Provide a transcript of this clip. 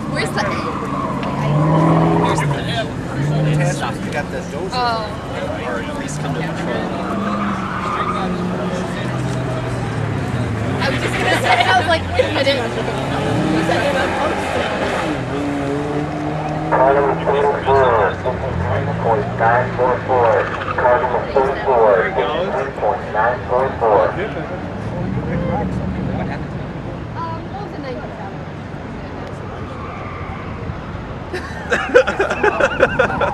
Where's the A? Here's the stop. You got the dozer. Oh. Or at least come to control. I was just gonna say, I was like, wait a minute. Cargo 24, 53.944. Cargo 44, 53.944. What was the name of that?